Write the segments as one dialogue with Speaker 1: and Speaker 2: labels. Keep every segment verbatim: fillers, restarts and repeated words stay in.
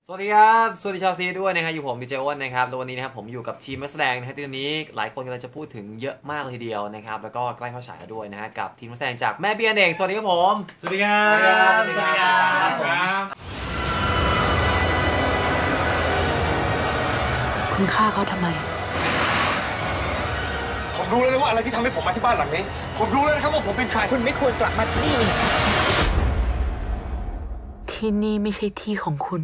Speaker 1: สวัสดีครับสวัสดีชาวซีด้วยนะครับอยู่ผมดีเจอ้วนนะครับแล้ววันนี้นะครับผมอยู่กับทีมนักแสดงนะครับที่วันนี้หลายคนกำลังจะพูดถึงเยอะมากเลยทีเดียวนะครับแล้วก็ใกล้เข้าฉายแล้วด้วยนะฮะกับทีมนักแสดงจากแม่เบี้ยเองสวัสดีครับผม
Speaker 2: สวัสดีครับ
Speaker 1: สวัสดีครับ
Speaker 3: คุณฆ่าเขาทำไม
Speaker 4: ผมรู้แล้วนะว่าอะไรที่ทำให้ผมมาที่บ้านหลังนี้ผมรู้แล้วนะครับว่าผมเป็นใคร
Speaker 3: คุณไม่ควรกลับมาที่นี่ที่นี่ไม่ใช่ที่ของคุณ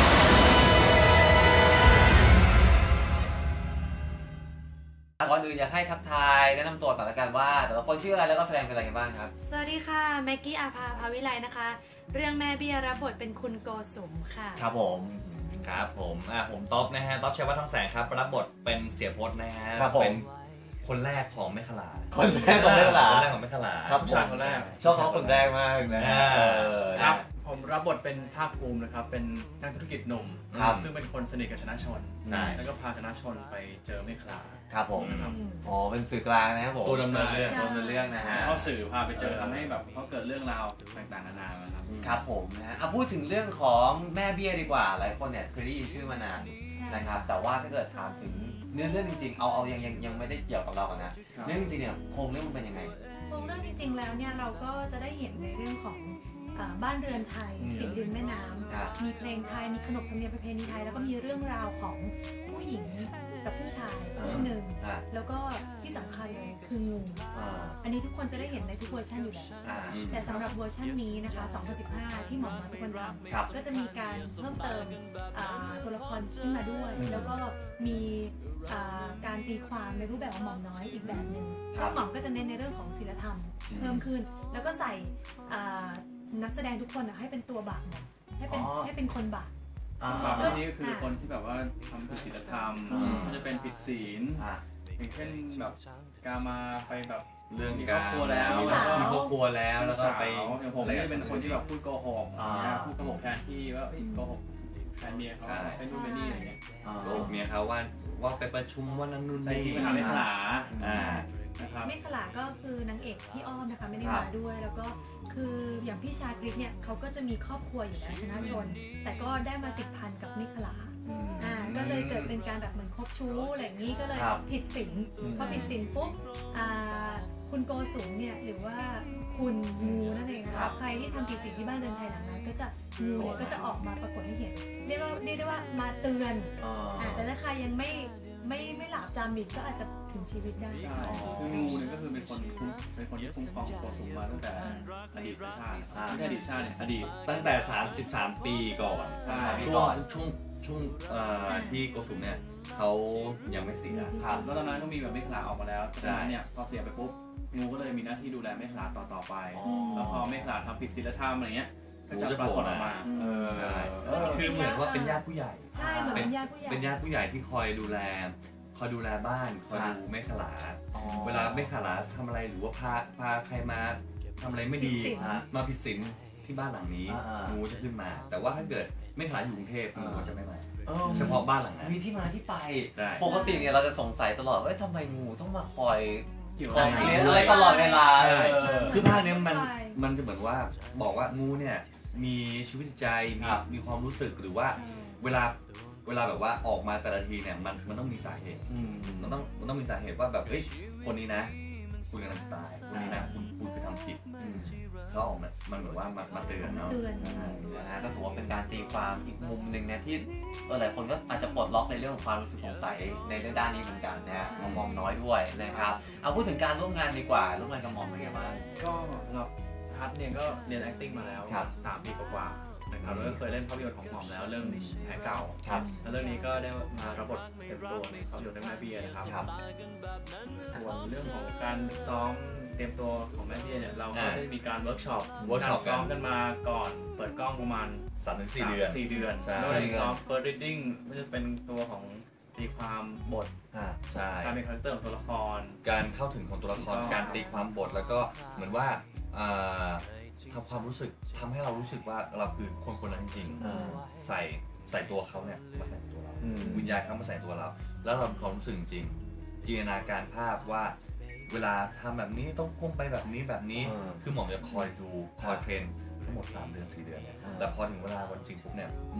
Speaker 1: ก่อนอื่นอยากให้ทักทายแนะนำตัวก่อนละกันว่าแต่ละคนชื่ออะไรแล้วก็แสดงเป็นอะไรกันบ้างครับ
Speaker 5: สวัสดีค่ะแม็กกี้อาภาภาวิไลนะคะเรื่องแม่เบี้ยรับบทเป็นคุณโกสุมค่ะ
Speaker 1: ครับผม
Speaker 2: ครับผมอ่ะผมต๊อปนะฮะต๊อปชัยวัฒน์ทองแสงครับรับบทเป็นเสียพจน์นะฮะเป็นคนแรกของแม่ขลา
Speaker 1: คนแรกของแม่ขลา
Speaker 2: คนแรกของแม่ขลา
Speaker 1: ครับ
Speaker 6: ชายคนแรก
Speaker 1: ชอบเขาคนแรกมากนะ
Speaker 6: ครับผมรับบทเป็นภาคภูมินะครับเป็นนักธุรกิจหนุ่มซึ่งเป็นคนสนิทกับชนะชนแล้วก็พาชนะชนไปเจอเมฆลา
Speaker 1: ครับผมอ๋อเป็นสื่อกลางนะครับผม
Speaker 2: ตัวดำเนินเรื่อง
Speaker 1: ตัวดำเนินเรื่องนะฮะ
Speaker 6: เขาสื่อพาไปเจอทำให้แบบเขาเกิดเรื่องราวต่างๆนานาครับ
Speaker 1: ครับผมนะฮะเอาพูดถึงเรื่องของแม่เบี้ยดีกว่าหลายคนเนี่ยเคยได้ยินชื่อมานานนะครับแต่ว่าถ้าเกิดถามถึงเนื้อเรื่องจริงๆเอาเอายังยังยังไม่ได้เกี่ยวกับเรากันนะเรื่องจริงๆเนี่ยโครงเรื่องมันเป็นยังไง
Speaker 5: โครงเรื่องจริงๆแล้วเนี่ยเราก็จะได้เห็นในเรื่องของบ้านเรือนไทยติดริมแม่น้ำมีเพลงไทยมีขนบธรรมเนียมประเพณีไทยแล้วก็มีเรื่องราวของผู้หญิงกับผู้ชายคู่หนึ่งแล้วก็ที่สำคัญเลยคืองูอันนี้ทุกคนจะได้เห็นในทุกเวอร์ชันอยู่แล้วแต่สำหรับเวอร์ชันนี้นะคะสองพันสิบห้าที่หมอมาเป็นคนทำก็จะมีการเพิ่มเติมตัวละครขึ้นมาด้วยแล้วก็มีการตีความในรูปแบบของหม่อมน้อยอีกแบบหนึ่งซึ่งหม่อมก็จะเน้นในเรื่องของศีลธรรมเพิ่มขึ้นแล้วก็ใส่นักแสดงทุกคนให้เป็นตัวบาปหมดให้เป็นให้เป็นคนบาป
Speaker 6: บาปนี้ก็คือคนที่แบบว่าทำผิดศีลธรรมมันจะเป็นผิดศีลอย่างเช่นแบบการมาไปแบบ
Speaker 2: เรื่อง
Speaker 6: มีคร
Speaker 2: กา
Speaker 6: อบครัวแล้ว
Speaker 2: มีครอบครัวแล้วแล้วก็ไป
Speaker 6: อย่างผมนี่เป็นคนที่แบบพูดโกหกพูดโกหกแทนที่ว่าโกหกแฟนเมียเขาเป็นนู่นเป็นนี่อะไรเงี้ย
Speaker 2: โกหกเมียเขาว่าว่าไปประชุมว่านั้นนู่นนี่
Speaker 6: จริงไปหาไม่ขลา
Speaker 5: เมฆขลาก็คือนางเอกพี่อ้อมนะคะไม่ได้มาด้วยแล้วก็คืออย่างพี่ชาคริสเนี่ยเขาก็จะมีครอบครัวอยู่แล้วชนะชนแต่ก็ได้มาติดพันกับเมฆขลาอ่าก็เลยเกิดเป็นการแบบเหมือนคบชู้อะไรอย่างนี้ก็เลยผิดศีลพอผิดศีลปุ๊บอ่าคุณโกสุมเนี่ยหรือว่าคุณงูนั่นเองนะคะใครที่ทำผิดศีลที่บ้านเรือนไทยหลังนั้นก็จะงูเนี่ยก็จะออกมาปรากฏให้เห็นเรียกว่าเรียกได้ว่ามาเตือนอ่าแต่ถ้าใครยังไม่ไม่ไม่หลับจำอีกก็อาจจะถึงชีวิตได้
Speaker 6: คืองูเนี่ยก็คือเป็นคนเป็นคนที่คุ้มครองโกสุมมาตั้งแต่อดีตชาติไม่ใช่อดีตชาติเนี่ยอดีต
Speaker 2: ตั้งแต่สามสิบสามปีก่อนช่วงช่วงช่วงที่โกสุมเนี่ยเขายังไม่เสีย
Speaker 6: ครับแล้วตอนนั้นก็มีแบบเมฆลาออกมาแล้วแต่เนี่ยพอเสียไปปุ๊บงูก็เลยมีหน้าที่ดูแลเมฆลาต่อต่อไปแล้วพอเมฆลาทำผิดศีลธรรมอะไรเงี้ยก็จะปรากฏออกมา
Speaker 2: คือเหมือนว่าเป็นญาติผู้ใหญ่
Speaker 5: ใช่เหมือนเป็นญาติผู้ใหญ่
Speaker 2: เป็นญาติผู้ใหญ่ที่คอยดูแลคอยดูแลบ้านคอยดูเมฆลาเวลาเมฆลาทำอะไรหรือว่าพาพาใครมาทำอะไรไม่ดีมาผิดศีลที่บ้านหลังนี้งูจะขึ้นมาแต่ว่าถ้าเกิดเมฆลาอยู่กรุงเทพงูจะไม่มาเฉพาะบ้านหลังนั้น
Speaker 1: มีที่มาที่ไปปกติเนี่ยเราจะสงสัยตลอดว่าทำไมงูต้องมาคอยคอยเลี้ยงอะไรตลอดเวลา
Speaker 2: คือภาคนี้มันมันจะเหมือนว่าบอกว่างูเนี่ยมีชีวิตใจมีมีความรู้สึกหรือว่าเวลาเวลาแบบว่าออกมาแต่ละทีเนี่ยมันมันต้องมีสาเหตุมันต้องมันต้องมีสาเหตุว่าแบบเฮ้ยคนนี้นะคุณกำลังจะตายคนนี้นะคุณคุณไปทำผิดเขาออกมามันแบบว่ามาเตือนเนาะ
Speaker 1: นะฮะก็ถือว่าเป็นการตีความอีกมุมหนึ่งนะที่หลายคนก็อาจจะปลดล็อกในเรื่องของความรู้สึกสงสัยในเรื่องด้านนี้เหมือนกันนะฮะมองน้อยด้วยนะครับเอาพูดถึงการร่วมงานดีกว่าร่วมงานกับมอมเป็นไงบ้าง
Speaker 6: ก็เราทัศน์เนี่ยก็เรียน acting มาแล้วสามปีกว่านะครับแล้วก็เคยเล่นภาพยนตร์ของหม่อมแล้วเรื่องแผลเก่าแล้วเรื่องนี้ก็ได้มารับบทเต็มตัวในภาพยนตร์แม่เบี้ยนะครับส่วนเรื่องของการซ้อมเตรียมตัวของแม่เบี้ยเนี่ยเราก็ได้มีการเวิร์กช็อปการซ้อมกันมาก่อนเปิดกล้องประมาณ
Speaker 2: สามถึงสี่ เดือน
Speaker 6: สี่เดือนแล้วได้ซ้อมเปิด reading ไม่ว่าจะเป็นตัวของตีความบทการเป็นคาแรคเตอร์ของตัวละคร
Speaker 2: การเข้าถึงของตัวละครการตีความบทแล้วก็เหมือนว่าทำความรู้สึกทำให้เรารู้สึกว่าเราคือคนคนนั้นจริงใส่ใส่ตัวเขาเนี่ยมาใส่ตัวเราวิญญาณเขามาใส่ตัวเราแล้วเราความรู้สึกจริงจินตนาการภาพว่าเวลาทำแบบนี้ต้องพุ่งไปแบบนี้แบบนี้คือหม่อมจะคอยดูคอยเทรนทั้งหมดสามเดือนสี่เดือนเนี่ยแต่พอถึงเวลาวันจริงปุ๊บเนี่ยหม่อม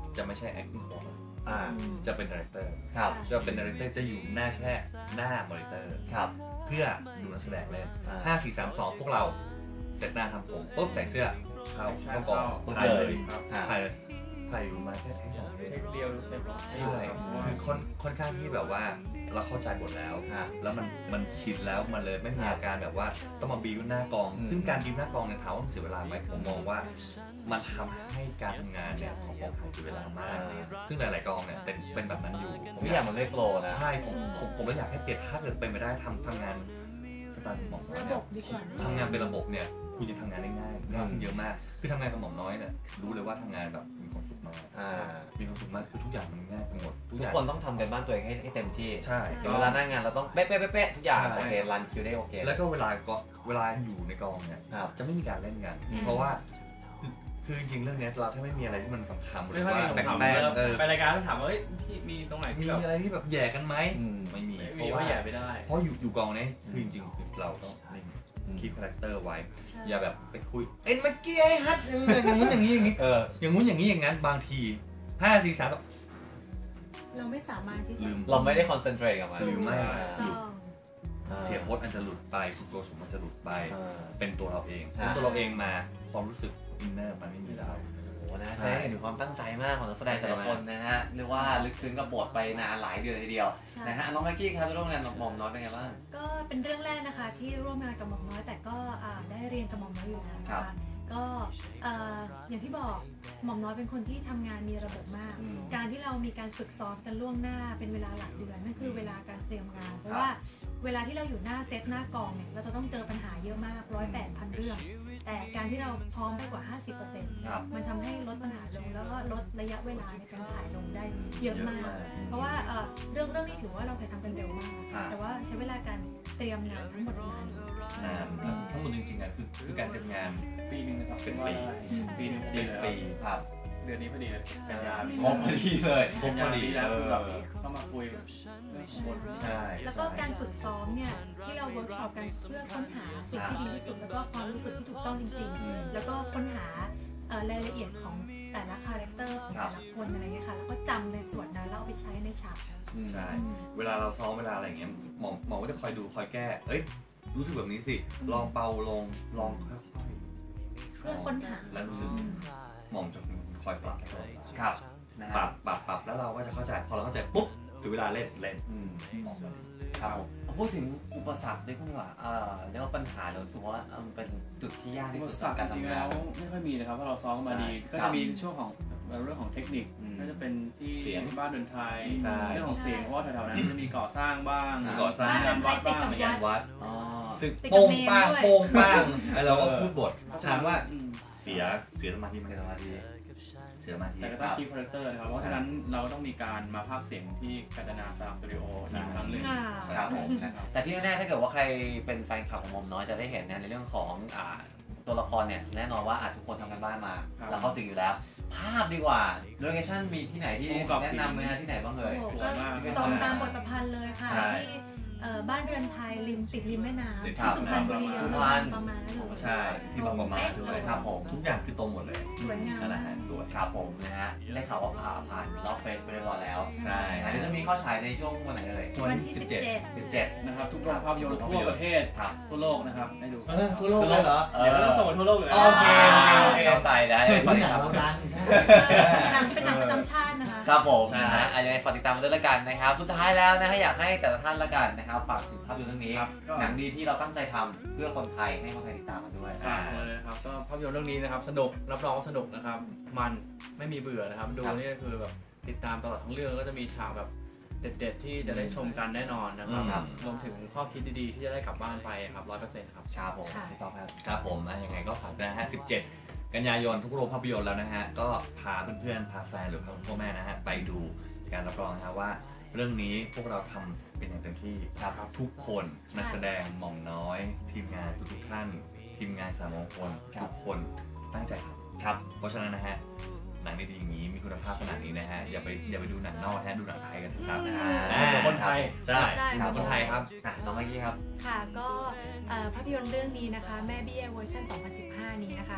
Speaker 2: จะไม่ใช่ acting coach
Speaker 1: อ่า
Speaker 2: จะเป็น director
Speaker 1: ครับ
Speaker 2: จะเป็น director จะอยู่หน้าแค่หน้ามอนิเตอร์
Speaker 1: ครับ
Speaker 2: เพื่อดูนักแสดงเล่น
Speaker 1: อ่า
Speaker 2: ห้า สี่ สาม สอง พวกเราเสร็จหน้าทำผมปุ๊บใส่เสื้อเข้า
Speaker 6: ใช่
Speaker 2: เข้ากอง
Speaker 1: เข้า
Speaker 2: ถ่ายเลย
Speaker 6: ครับ
Speaker 2: ถ่ายเลยถ่ายอยู่มาแค่เทคสองเท
Speaker 6: เท
Speaker 2: ค
Speaker 6: คเดียวเสร็จแล้ว
Speaker 2: ใช่คือค่อนค่อนข้างที่แบบว่าเราเข้าใจบทแล้ว
Speaker 1: อ่า
Speaker 2: แล้วมันมันชินแล้วมันเลยไม่มีอาการแบบว่าต้องมาบีบหน้ากอง
Speaker 1: อืม
Speaker 2: ซึ่งการบีบหน้ากองเนี่ยถามว่ามันเสียเวลาไหมผมมองว่ามันทำให้การทำงานเนี่ยของกองถ่ายเสียเวลามาก ซึ่งหลายๆกองเนี่ยเป็นเป็นแบบนั้นอยู่
Speaker 1: ทุกอย่างมันไม่โฟล์นะ
Speaker 2: ใช่ผมผมผมก็อยากให้เปลี่ยนถ้าเกิดเป็นไปได้ทำทำงานสไตล์หมอมน้อย
Speaker 5: ระบ
Speaker 2: เนี่ย
Speaker 5: บดีกว่า
Speaker 2: ทำงานเป็นระบบเนี่ยคุณจะทำงานได้ง่ายง่ายขึ้นเยอะมากคือทำงานกับหมอมน้อยเนี่ยรู้เลยว่าทำงานแบบมีความสุขมาก
Speaker 1: อ่า
Speaker 2: มีความสุขมากคือทุกอย่างมันง่ายไปหมดทุก
Speaker 1: ทุ
Speaker 2: อก ย่าง
Speaker 1: คนต้องทำกันบ้านตัวเองให้ให้เต็มที่
Speaker 2: ใช่
Speaker 1: ถึงเวลาหน้างานเราต้องเป๊ะเป๊ะเป๊ะเป๊ะทุกอย่าง
Speaker 2: ใช่
Speaker 1: โอเครันคิวได้โอเค
Speaker 2: แล้วก็เวลาก็เวลาอยู่ในกองเนี่ย
Speaker 1: ครับ
Speaker 2: จะไม่มีการเล่นกัน
Speaker 1: อืม
Speaker 2: เพราะว่าคือคือจริงๆเรื่องเนี้ยเราถ้าไม่มีอะไรที่มันคำๆหรื
Speaker 6: ไม่
Speaker 2: อ
Speaker 6: ค่อย
Speaker 2: ว่า
Speaker 6: มี
Speaker 2: แป
Speaker 6: คำถาม
Speaker 2: ลกๆเออ
Speaker 6: ไปรายการต้องถามว่าเฮ้ยพี่มีตรงไหน
Speaker 2: มี
Speaker 6: ที่แบบ
Speaker 2: อะไรที่แบบแย่กันไหม
Speaker 1: อืม
Speaker 2: ไม่มี
Speaker 6: ไม่
Speaker 2: เพ
Speaker 6: มี
Speaker 2: ราะ
Speaker 6: ว่า
Speaker 2: ว่า
Speaker 6: แย่ไม่ได้
Speaker 2: เพราะอยู่อยู่กองเนี้ยคือจริงๆคือเราต้องนิ่ง
Speaker 1: อืม
Speaker 2: คีปคาแรคเตอร์ไว้ อย่าแบบไปคุยเอ็นเมื่อกี้ไอ้ฮัทอย่างงู้นอย่างนี้อย่างนี้
Speaker 1: เออ
Speaker 2: อย่างงู้นอย่างนี้อย่างนั้นบางทีห้าสี่สาม
Speaker 5: เราไม่สามารถที่จะ
Speaker 2: ลืม
Speaker 1: เราไม่ได้คอนเซนเทรตกับมัน
Speaker 2: หรือไม่
Speaker 5: ต้อง
Speaker 1: อ่า
Speaker 2: เสียงโพสต์อันจะหลุดไปคุณตัวสมมันจะหลุดไป
Speaker 1: อ่า
Speaker 2: เป็นตัวเราเอง
Speaker 1: อ่า
Speaker 2: ตัวเราเองมาความรู้สึกอินเนอร์มันไม่มีแล้ว
Speaker 1: โอ้โหนะ
Speaker 2: ใช่
Speaker 1: แสดงให้เห็นถึงความตั้งใจมากของนักแสดงแต่ละคนนะฮะเรียกว่าลึกซึ้งกับบทไปนานหลายเดือนทีเดียว
Speaker 5: ใช่
Speaker 1: นะฮะน้องแม็กกี้ครับร่วมงานกับหม่อมน้อยเป็นไงบ้าง
Speaker 5: ก็เป็นเรื่องแรกนะคะที่ร่วมงานกับหม่อมน้อย แต่ก็อ่าได้เรียนกับหม่อมน้อยอยู่แล้วนะ
Speaker 1: ครั
Speaker 5: คะ
Speaker 1: บ
Speaker 5: ก็เอ่ออย่างที่บอกหม่อมน้อยเป็นคนที่ทำงานมีระบบมาก
Speaker 1: อืม
Speaker 5: การที่เรามีการฝึกซ้อมกันล่วงหน้าเป็นเวลาหลายเดือนนั่นคือเวลาการเตรียมงาน เพราะว่าเวลาที่เราอยู่หน้าเซตหน้ากองเนี่ยเราจะต้องเจอปัญหาเยอะมากร้อยแปดพันเรื่อง แต่การที่เราพร้อมไปกว่า ห้าสิบเปอร์เซ็นต์
Speaker 1: ครับ
Speaker 5: มันทำให้ลดปัญหาลงแล้วก็ลดระยะเวลาในการถ่ายลงได้เยอะมาก
Speaker 2: เยอะมาก
Speaker 5: เพราะว่าเอ่อเรื่องเรื่องนี้ถือว่าเราถ่ายทำกันเร็วมาก
Speaker 1: อ่า
Speaker 5: แต่ว่าใช้เวลาการเตรียมงานทั้งหมดนานอยู่
Speaker 2: นานทั้งทั้งหมดจริงๆอ่ะคือคือการเตรียมงาน
Speaker 6: ปีหนึงนะครับ
Speaker 2: เป็น
Speaker 6: ว่า
Speaker 2: ปี
Speaker 6: ได้ปีหนึง
Speaker 2: เป็นปี
Speaker 1: ครับ
Speaker 6: เดือนนี้พอดีเลยกันยา
Speaker 1: ครบพอดีเลย
Speaker 2: ครบพอดี
Speaker 6: แล้ว
Speaker 2: เอ
Speaker 6: คือ
Speaker 2: อ
Speaker 6: แบบเข้ามาคุยเรื่องของบท
Speaker 2: ใช่
Speaker 5: แล้วก็การฝึกซ้อมเนี่ยที่เราเวิร์กช็อปกันเพื่อค้นหาสิ่งที่ดีที่สุดแล้วก็ความรู้สึกที่ถูกต้องจริง
Speaker 1: อืม
Speaker 5: ๆ แล้วก็ค้นหาเอ่อรายละเอียดของแต่ละคาแรคเตอร์ของ
Speaker 1: ครั
Speaker 5: แต่
Speaker 1: บ
Speaker 5: ละคนอะไรเงี้ยค่ะแล้วก็จำในส่วนนั้นแล้วเอาไปใช้ในฉาก
Speaker 2: ใช่เวลาเราซ้อมเวลาอะไรอย่างเงี้ยหมอหมอก็จะคอยดูคอยแก้เอ้ยรู้สึกแบบนี้สิลองเบาลงลองค่อย
Speaker 5: เพื่อค้นหา
Speaker 2: ๆแล้วรู้สึกหมอมจะคอยปรับตลอด
Speaker 1: ครับนะ
Speaker 2: ปรั
Speaker 1: ฮะ
Speaker 2: บปรับปรับแล้วเราก็จะเข้าใจพอเราเข้าใจปุ๊บถึงเวลาเล่นเล่น
Speaker 1: อืม
Speaker 2: หมอมมัน
Speaker 1: ครับผมพูดถึงอุปสรรคได้คุณว่าเอ่อเรียกว่าปัญหาเรารู้สึกว่าเอ่อมันเป็นจุดที่ยาก
Speaker 6: อุ
Speaker 1: ที่
Speaker 6: ป
Speaker 1: สุด
Speaker 6: สรรค
Speaker 1: การ
Speaker 6: จริง
Speaker 1: ทำ
Speaker 6: ๆ
Speaker 1: งา
Speaker 6: แล้
Speaker 1: น
Speaker 6: วไม่ค่อยมีนะครับเพราะเราซ้อมมาดี ก็
Speaker 1: ครั
Speaker 6: จะ
Speaker 1: บ
Speaker 6: มีช่วงของเรื่องของเทคนิค
Speaker 1: อืม
Speaker 6: ก็จะเป็นที่
Speaker 2: เสียง
Speaker 6: บ้านเดินไทย
Speaker 2: ใช่
Speaker 6: เรื่องของเสียงเพราะว่าแถวๆนั้นจะมีก่อสร้างบ้าง
Speaker 2: มีก่อสร้าง
Speaker 6: งานวัดบ้าง
Speaker 5: บ้านเดินไทยติดกับ
Speaker 6: อะไรเงี้ย
Speaker 2: วัด
Speaker 1: อ๋อ
Speaker 2: ซึ่ง
Speaker 5: ติดกับ
Speaker 2: โป้ง
Speaker 5: เมน
Speaker 2: ป้าง
Speaker 5: ด้วย
Speaker 2: โป้งป้างไอ้เราก็พูดบท
Speaker 6: เพราะฉะ
Speaker 2: ถาม
Speaker 6: นั้น
Speaker 2: ว่า
Speaker 6: อืม
Speaker 2: เสียเสียสมาธิไหม
Speaker 1: เป็นสมาธิ
Speaker 2: เสียสมาธิ
Speaker 6: แต่ก็ต้องคีย์คาแรคเตอร์นะครับเพราะฉะนั้นเราก็ต้องมีการมาพากย์เสียงที่กัตนาซาวสตูดิโออีกครั้งหนึ่ง
Speaker 5: ค่ะ
Speaker 1: ครับผมนะครับแต่ที่แน่ๆถ้าเกิดว่าใครเป็นแฟนคลับของหมอมน้อยจะได้เห็นนะในเรื่องของอ่าตัวละครเนี่ยแน่นอนว่าอาจทุกคนทำกันบ้านมา
Speaker 6: ครับ
Speaker 1: แล้วเข้าถึงอยู่แล้ว ภาพดีกว่าโลเคชั่นมีที่ไหนที่
Speaker 6: ผู้กำกับ
Speaker 1: แนะนำไหมฮะที่ไหนบ้างเอ่ย
Speaker 5: โอ้โห
Speaker 6: สวยมาก
Speaker 5: ก็ตรงตามบทประพันธ์เลยค่ะ
Speaker 2: ใช่
Speaker 5: ที่เอ่อบ้านเรือนไทยริมติดริมแม่น้ำ
Speaker 2: ติด
Speaker 5: ที่สุพรรณบุรี
Speaker 6: สุ
Speaker 1: พรรณ
Speaker 5: ประมาณนั้นเลย
Speaker 2: ใช่ที่บางประมาด้วย
Speaker 1: ครับผม
Speaker 2: ทุกอย่างคือตรงหมดเลย
Speaker 5: สวยงาม
Speaker 2: นั่นแหละฮะสวย
Speaker 1: ครับผมนะฮะได้ข่าวว่าผ่าผ่านรอบเฟสไปเรียบร้อยแล้ว
Speaker 2: ใช่
Speaker 1: อันนี้จะมีเข้าฉายในช่วงวันไหนเอ่ย
Speaker 5: วันที่สิบเจ็ด
Speaker 1: สิบเจ็ด
Speaker 6: นะครับทุกโรงภาพยนตร์ทั่วประเทศ
Speaker 1: ครับ
Speaker 6: ทั่วโลกนะครับให้ดู
Speaker 2: เออทั่วโลกเลยเหรอ
Speaker 6: เดี๋ยวเราต้องส่งไปทั่วโลกอยู่แล้ว
Speaker 2: โอเคโอเคโอเค
Speaker 1: เข้าใจได้
Speaker 2: หนังเราดังใช่
Speaker 5: หนังเป็นหนังประจำชาตินะคะ
Speaker 1: ครับผม
Speaker 2: ใช่
Speaker 1: นะฮะอันนี้ฝากติดตามมาด้วยละกันนะครับ สุดท้ายแล้วนะฮะอยากให้แต่ละท่านละกันนะครับฝากถึงภาพยนตร์เรื่องนี้
Speaker 6: ครับก็
Speaker 1: หนังดีที่เราตั้งใจทำเพื่อคนไทยให้คนไทยติดตามมาด้วย
Speaker 6: ฝากเลยนะครับก็ภาพยนตร์เรื่องนี้นะครับสนุกรับรองว่าสนุกนะครับมันไม่มีเบื่อนะครับดูนี่คือแบบติดตามตลอดทั้งเรื่องก็จะมีฉากแบบเด็ดๆที่จะได้ชมกันแน่นอนนะครับรวมถึงข้อคิดดีๆที่จะได้กลับบ้านไปครับร้อยเปอร์เซ็นต์ครับ
Speaker 1: ครับผม
Speaker 5: ค่ะ
Speaker 1: พี่ต๊อบครับ
Speaker 2: ครับผมอ่ะยังไงก็ฝากด้วยนะฮะสิบเจ็ดกันยายนทุกโรงภาพยนตร์แล้วนะฮะก็พาเพื่อนๆพาแฟนหรือพ่อแม่นะฮะไปดูการรับรองนะฮะว่าเรื่องนี้พวกเราทำเป็นอย่างเต็มที่ครับทุกคนนักแสดงหม่อมน้อย ทีมงานทุกๆท่านทีมงานสามมงคลทุกคนตั้งใจทำครับเพราะฉะนั้นนะฮะหนังดีๆอย่างนี้มีคุณภาพขนาดนี้นะฮะอย่าไปอย่าไปดูหนังนอกนะฮะดูหนังไทยกันนะครับ
Speaker 5: อืม
Speaker 2: อ่า
Speaker 6: เดี๋ยวคนไทย
Speaker 2: ใช่
Speaker 5: ได้
Speaker 2: ครับคนไทยครับ
Speaker 1: อ่ะน้องเมื่อกี้ครับ
Speaker 5: ค่ะก็เอ่อภาพยนตร์เรื่องนี้นะคะแม่เบี้ยเวอร์ชันสองพันสิบห้านี้นะคะ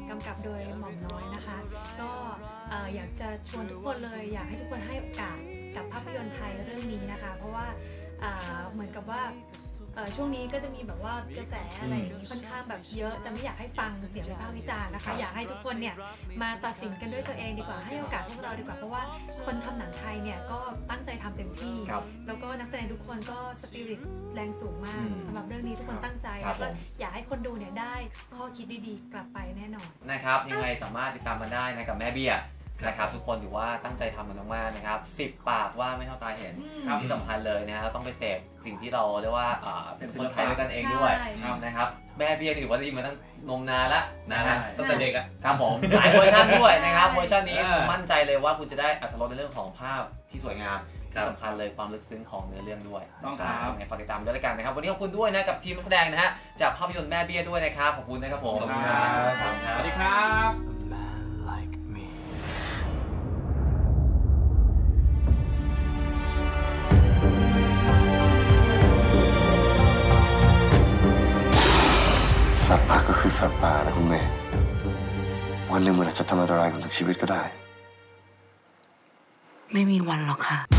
Speaker 5: กำกับโดยหม่อมน้อยนะคะก็เอ่ออยากจะชวนทุกคนเลยอยากให้ทุกคนให้โอกาสกับภาพยนตร์ไทยเรื่องนี้นะคะเพราะว่าเอ่อเหมือนกับว่าเอ่อช่วงนี้ก็จะมีแบบว่ากระแสอะไรอย่างนี้ค่อนข้างแบบเยอะแต่ไม่อยากให้ฟังเสียงวิพากษ์วิจารณ์นะคะอยากให้ทุกคนเนี่ยมาตัดสินกันด้วยตัวเองดีกว่าให้โอกาสพวกเราดีกว่าเพราะว่าคนทำหนังไทยเนี่ยก็ตั้งใจทำเต็มที่แล้วก็นักแสดงทุกคนก็สปิริตแรงสูงมากสำหรับเรื่องนี้ทุกคนตั้งใจแล้วก็อยากให้คนดูเนี่ยได้ข้อคิดดีๆกลับไปแน่นอน
Speaker 1: นะครับยังไงสามารถติดตามมาได้นะกับแม่เบี้ยนะครับทุกคนถือว่าตั้งใจทำมันมากๆนะครับสิบปากว่าไม่เท่าตาเห็นที่สำคัญเลยนะฮะต้องไปเสพสิ่งที่เราเรียกว่าเป็นคนไทยด้วยกันเองด้วยนะครับแม่เบี้ยถือว่าดีมาตั้งนมนานแล้วนะฮะ
Speaker 2: ตั้งแต่เด็กอ่ะ
Speaker 1: ครับผมหลายเวอร์ชันด้วยนะครับเวอร์ชันนี้มั่นใจเลยว่าคุณจะได้อรรถรสในเรื่องของภาพที่สวยงามที่สำคัญเลยความลึกซึ้งของเนื้อเรื่องด้วย
Speaker 6: ต้องครับ
Speaker 1: ฝากติดตามด้วยแล้วกันนะครับวันนี้ขอบคุณด้วยนะกับทีมนักแสดงนะฮะจากภาพยนตร์แม่เบี้ยด้วยนะครับขอบคุณนะครับผม
Speaker 6: ขอบคุณครับสวัสดีครับ
Speaker 4: สัตว์ป่าก็คือสัตว์ป่านะคุณเมย์วันหนึ่งมันอาจจะทำอันตรายกับชีวิตก็ได้
Speaker 3: ไม่มีวันหรอกค่ะ